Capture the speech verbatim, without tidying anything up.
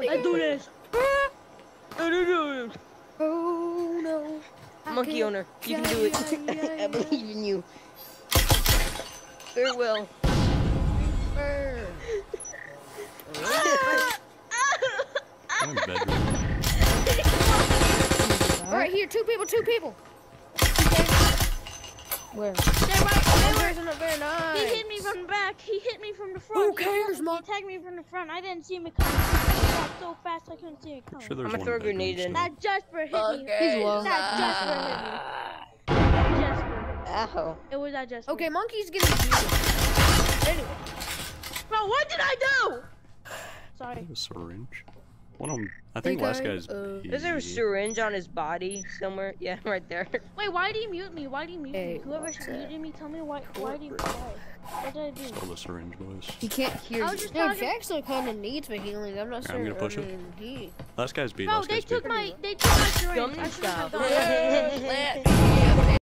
Let's do this. Oh no. Monkey owner, you can do it. I believe in you. Farewell. I'm in bedroom. Alright, here, two people, two people. Where? They're right. They were. Not very nice. He hit me from the back. He hit me from the front. Who cares, He Mom? attacked me from the front. I didn't see him coming. He got so fast I couldn't see him coming. Sure, there's I'm gonna one throw a bedroom grenade in. still. That Jasper hit me. He's low. That Jasper hit me. That Jasper. Ow. It was that Jasper. Okay, monkey's getting beat. Anyway. Bro, what did I do? Sorry. A syringe. One of them. I think Hey, last guys, guy's. uh, Is there a syringe on his body somewhere? Yeah, right there. Wait, why did he mute me? Why did he mute Hey, me? Whoever what's muted that? me, tell me why. Why did he? Why? What did I do? Stole the syringe, boys. He can't hear I you. was just Dude, talking- Jack still kind of needs my healing. I'm not I'm sure. gonna push I it. mean, he. Last guy's beat. Bro, last they guy's took beat. my. They took my syringe. Gummy I shouldn't have style. done that.